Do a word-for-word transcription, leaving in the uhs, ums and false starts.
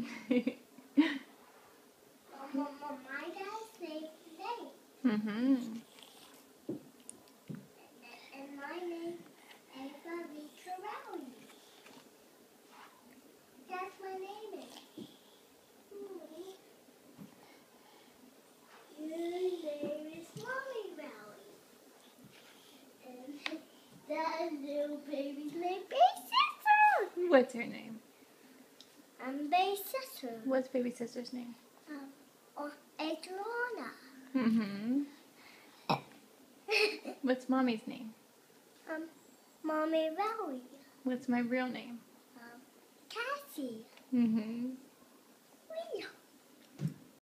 My dad's name is Nate. Mm-hmm. And my name is Ava Vicarelli. That's my name is. Your name is Mommy Valley. And that little baby's name is Sister. What's her name? I'm baby sister. What's baby sister's name? Um, oh, it's Lorna. Mm-hmm. What's mommy's name? Um, Mommy Valley. What's my real name? Um, Cassie. Mm-hmm.